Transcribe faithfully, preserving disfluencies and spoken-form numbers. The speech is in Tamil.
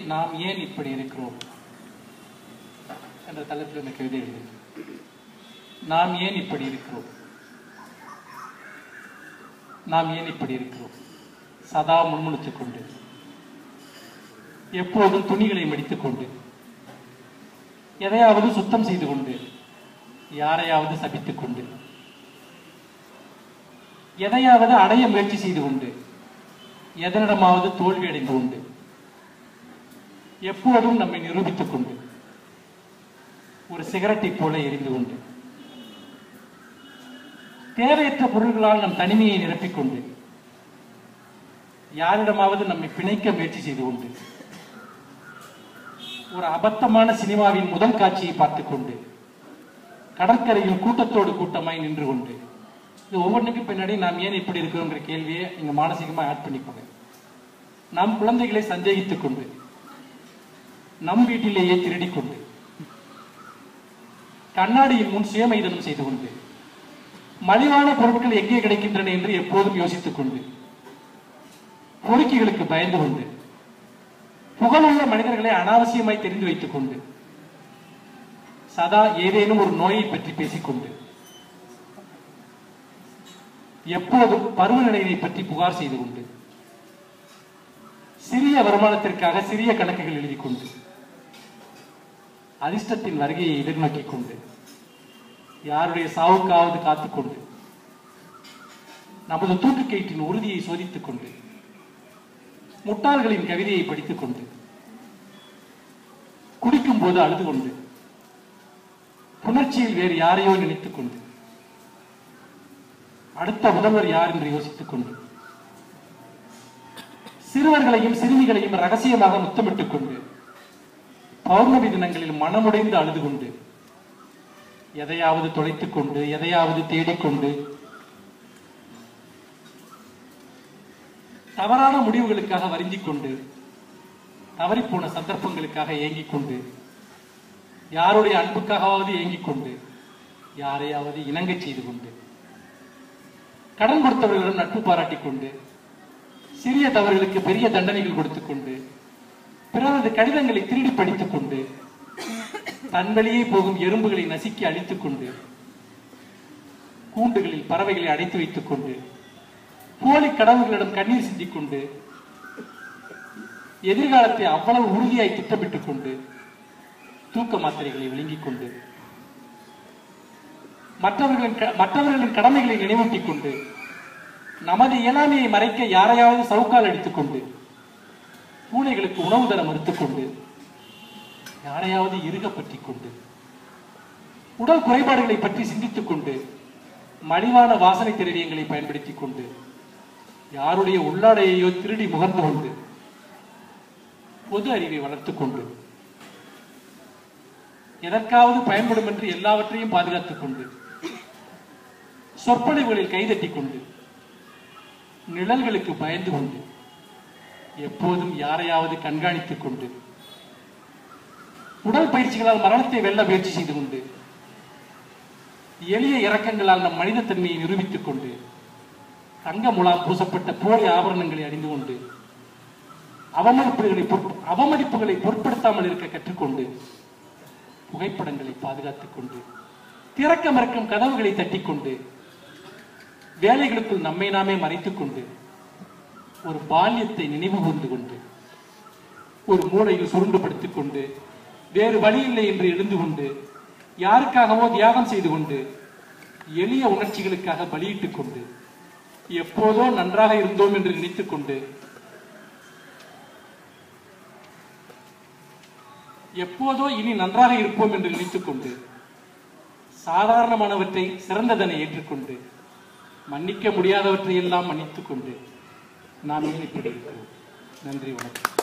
நாம் ஏன் இப்படி இருக்கிறோம் என்ற தலைப்பில் இந்த கவிதை எழுது. நாம் ஏன் இப்படி இருக்கிறோம் நாம் ஏன் இப்படி இருக்கிறோம் சதா முன்முணுத்துக் கொண்டு, எப்போதும் துணிகளை மடித்துக் கொண்டு, எதையாவது சுத்தம் செய்து கொண்டு, யாரையாவது சபித்துக் கொண்டு, எதையாவது அடைய முயற்சி செய்து கொண்டு, எதனிடமாவது தோல்வி அடைந்து கொண்டு, எப்போதும் நம்மை நிரூபித்துக் கொண்டு, ஒரு சிகரெட்டை போல எரிந்து கொண்டு, தேவையற்ற பொருள்களால் நம் தனிமையை நிரப்பிக்கொண்டு, யாரிடமாவது நம்மை பிணைக்க முயற்சி செய்து கொண்டு, ஒரு அபத்தமான சினிமாவின் முதல் காட்சியை பார்த்துக் கொண்டு, கடற்கரையில் கூட்டத்தோடு கூட்டமாய் நின்று கொண்டு, இது ஒவ்வொன்றுக்கும் பின்னாடி நாம் ஏன் இப்படி இருக்கிறோங்கிற கேள்வியை நீங்க மானசீகமா ஆட் பண்ணிக்கோங்க. நம் குழந்தைகளை சந்தேகித்துக் கொண்டு, நம் வீட்டிலேயே திருடிக் கொண்டு, கண்ணாடியின் முன் சுயமைதனம் செய்து கொண்டு, மலிவான பொருட்கள் எங்கே கிடைக்கின்றன என்று எப்போதும் யோசித்துக் கொண்டு, பொறுக்கிகளுக்கு பயந்து கொண்டு, புகழுள்ள மனிதர்களை அனாவசியமாய் தெரிந்து வைத்துக் கொண்டு, சதா ஏதேனும் ஒரு நோயை பற்றி பேசிக்கொண்டு, எப்போதும் பருவநிலையை பற்றி புகார் செய்து கொண்டு, சிறிய வருமானத்திற்காக சிறிய கணக்குகள் எழுதி கொண்டு, அதிர்ஷ்டத்தின் வருகையை எதிர்நோக்கிக் கொண்டு, யாருடைய சாவுக்காவது காத்துக்கொண்டு, நமது தூக்குக்கயிற்றின் உறுதியை சோதித்துக் கொண்டு, முட்டாள்களின் கவிதையை படித்துக் கொண்டு, குடிக்கும் போது அழுது கொண்டு, புணர்ச்சியில் வேறு யாரையோ நினைத்துக் கொண்டு, அடுத்த முதல்வர் யார் என்று யோசித்துக் கொண்டு, சிறுவர்களையும் சிறுமிகளையும் ரகசியமாக முத்தமிட்டுக் கொண்டு, பௌர்ணமி தினங்களில் மனமுடைந்து அழுது கொண்டு, எதையாவது தொலைத்துக் கொண்டு, எதையாவது தேடிக்கொண்டு, தவறான முடிவுகளுக்காக வருந்திக் கொண்டு, தவறிப்போன சந்தர்ப்பங்களுக்காக ஏங்கிக் கொண்டு, யாருடைய அன்புக்காகவாவது ஏங்கிக் கொண்டு, யாரையாவது இணங்க செய்து கொண்டு, கடன் கொடுத்தவர்களிடம் நட்பு பாராட்டிக் கொண்டு, சிறிய தவறுகளுக்கு பெரிய தண்டனைகள் கொடுத்துக் கொண்டு, பிறரது கடிதங்களை திருடி படித்துக் கொண்டு, தன் வழியே போகும் எறும்புகளை நசுக்கி அழித்துக் கொண்டு, கூண்டுகளில் பறவைகளை அடைத்து வைத்துக் கொண்டு, போலி கடவுள்களிடம் கண்ணீர் சிந்திக் கொண்டு, எதிர்காலத்தை அவ்வளவு உறுதியாய் திட்டமிட்டுக் கொண்டு, தூக்க மாத்திரைகளை விழுங்கிக் கொண்டு, மற்றவர்களின் மற்றவர்களின் கடமைகளை நினைவூட்டிக் கொண்டு, நமது இயலாமையை மறைக்க யாரையாவது சவுக்கால் அடித்துக் கொண்டு, பூனைகளுக்கு உணவு தர மறுத்துக் கொண்டு, யாரையாவது இறுக பற்றிக் கொண்டு, உடல் குறைபாடுகளை பற்றி சிந்தித்துக் கொண்டு, மலிவான வாசனை திரவியங்களை பயன்படுத்திக் கொண்டு, யாருடைய உள்ளாடையையோ திருடி முகர்ந்து கொண்டு, பொது அறிவை வளர்த்துக் கொண்டு, எதற்காவது பயன்படும் என்று எல்லாவற்றையும் பாதுகாத்துக் கொண்டு, சொற்பொழிவுகளில் கைதட்டிக் கொண்டு, நிழல்களுக்கு பயந்து கொண்டு, எப்போதும் யாரையாவது கண்காணித்துக் கொண்டு, உடல் பயிற்சிகளால் மரணத்தை வெல்ல முயற்சி செய்து கொண்டு, எளிய இறக்கங்களால் நம் மனித தன்மையை நிரூபித்துக் கொண்டு, தங்க முலாம் பூசப்பட்ட போலி ஆபரணங்களை அணிந்து கொண்டு, அவமதிப்புகளை அவமதிப்புகளை பொருட்படுத்தாமல் இருக்க கற்றுக்கொண்டு, புகைப்படங்களை பாதுகாத்துக் கொண்டு, திறக்க மறக்கும் கதவுகளை தட்டிக்கொண்டு, வேலைகளுக்குள் நம்மை நாமே மறைத்துக் கொண்டு, ஒரு பால்யத்தை நினைவு கூர்ந்து கொண்டு, ஒரு மூளையில் சுருண்டுபடுத்திக் கொண்டு, வேறு வழி இல்லை என்று எழுந்து கொண்டு, யாருக்காகவோ தியாகம் செய்து கொண்டு, எளிய உணர்ச்சிகளுக்காக பலியிட்டுக் கொண்டு, எப்போதோ நன்றாக இருந்தோம் என்று நினைத்துக் கொண்டு, எப்போதோ இனி நன்றாக இருப்போம் என்று நினைத்துக் கொண்டு, சாதாரணமானவற்றை சிறந்ததனை ஏற்றுக்கொண்டு, மன்னிக்க முடியாதவற்றை எல்லாம் மன்னித்துக் கொண்டு, நாம் இப்படி இருக்கிறோம். நன்றி, வணக்கம்.